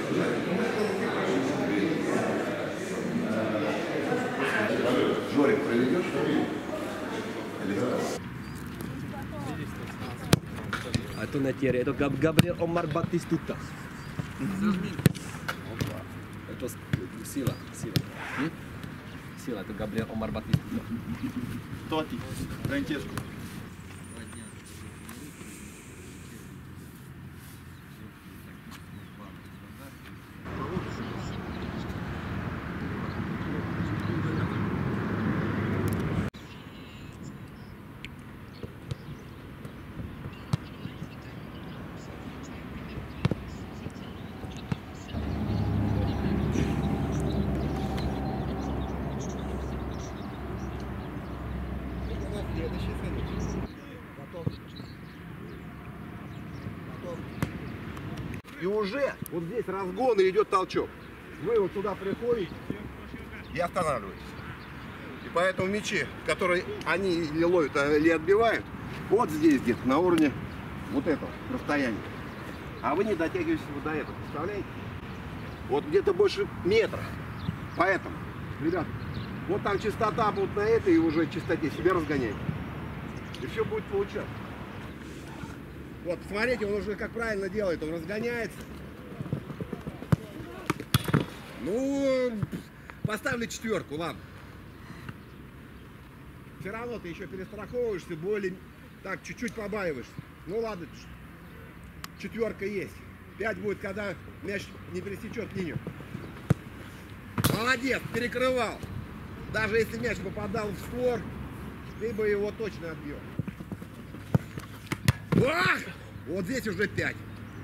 Жорик, проведешь? А это на тере, это Габриэль Омар Батистута. Это сила. Сила, это Габриэль Омар Батистута. Тоти, Франческо. И уже вот здесь разгон и идет толчок. Вы вот сюда приходите и останавливаетесь. И поэтому мячи, которые они или ловят, или отбивают, вот здесь где-то на уровне вот этого расстояния. А вы не дотягиваетесь вот до этого, представляете? Вот где-то больше метра. Поэтому, ребята, вот там частота будет на этой и уже частоте себя разгоняйте. И все будет получаться. Вот, посмотрите, он уже как правильно делает, он разгоняется. Ну, поставлю 4, ладно. Все равно ты еще перестраховываешься, более, так, чуть-чуть побаиваешься. Ну ладно, 4 есть. 5 будет, когда мяч не пересечет линию. Молодец, перекрывал. Даже если мяч попадал в створ, ты бы его точно отбил. Ах! Вот здесь уже 5.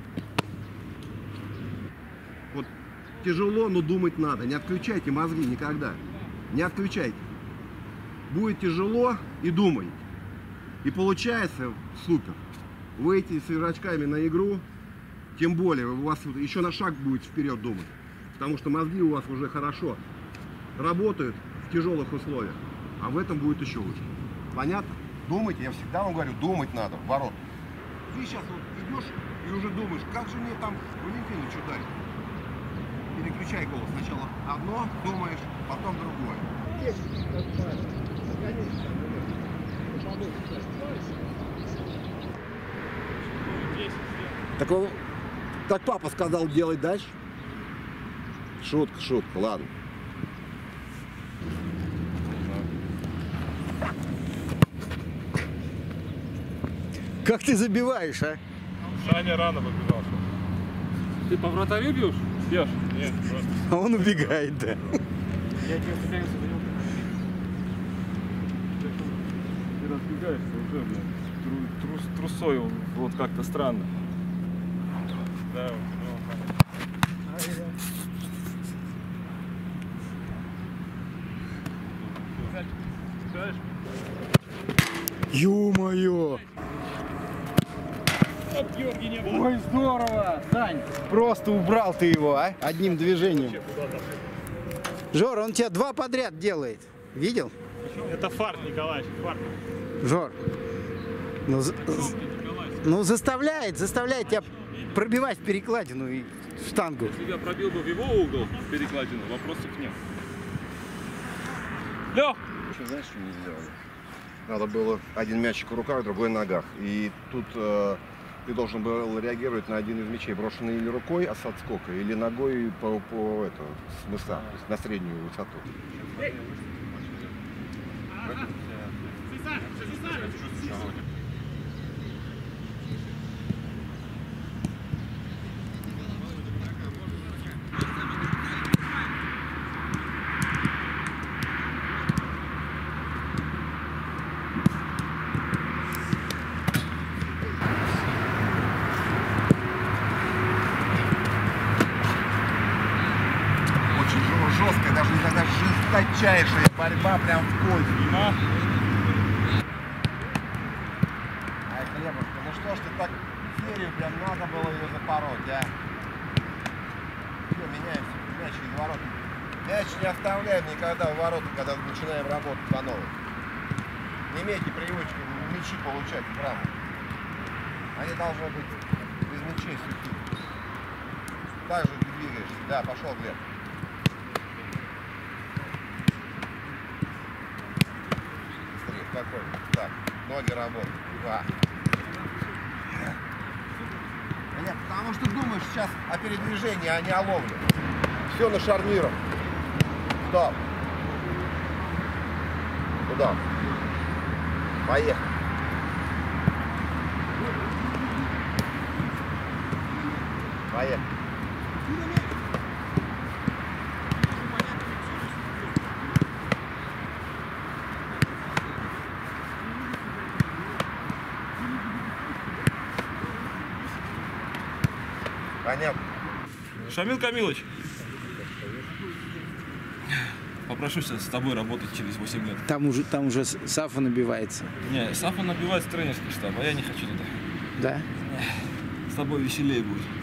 Вот тяжело, но думать надо. Не отключайте мозги никогда. Не отключайте. Будет тяжело и думайте. И получается супер. Выйти с игроками на игру, тем более у вас еще на шаг будет вперед думать. Потому что мозги у вас уже хорошо работают в тяжелых условиях. А в этом будет еще лучше. Понятно? Думайте, я всегда вам говорю, думать надо в ворот. Ты сейчас вот идешь и уже думаешь, как же мне там Валентину что дать? Переключай голос. Сначала одно думаешь, потом другое. Так папа сказал делать дальше. Шутка, ладно. Как ты забиваешь, а? Саня рано побежал. Ты по вратарю бьешь? Нет, просто. А он убегает, да. Я тебе собирался за него. Ты разбегаешься уже, блядь. Трусой вот как-то странно. Да, Ё-моё! Ой, здорово, Сань. Просто убрал ты его, а? Одним движением. Жор, он тебя 2 подряд делает. Видел? это фарт, Николаевич, фарт. Жор, ну заставляет тебя пробивать перекладину и штангу. Если я пробил бы в его угол перекладину, вопросов нет. Лёх! Знаешь, что не сделали? Надо было один мячик в руках, другой в ногах. И тут ты должен был реагировать на один из мячей, брошенный или рукой с отскока, или ногой с мыса, то есть на среднюю высоту. Жесткая, даже иногда жесточайшая борьба прям в кольце. Ай, Хлебушка, ну что ж ты так серию прям надо было ее запороть, а? Все, меняемся, мяч из ворот. Мяч не оставляем никогда в ворота, когда начинаем работать по новой. Не имейте привычки мячи получать вправо. Они должны быть без мячей сухие. Так же ты двигаешься. Да, пошел, Глеб. Быстрее, спокойно. Так, ноги работают. 2. Понятно, потому что думаешь сейчас о передвижении, а не о ловле. Все на шарнирах. Стоп. Туда. Поехали. Поехали. Понятно. Шамил Камилович, попрошу сейчас с тобой работать через 8 лет. Там уже Сафа набивается. Не, Сафа набивает тренерский штаб, а я не хочу туда. Да? С тобой веселее будет.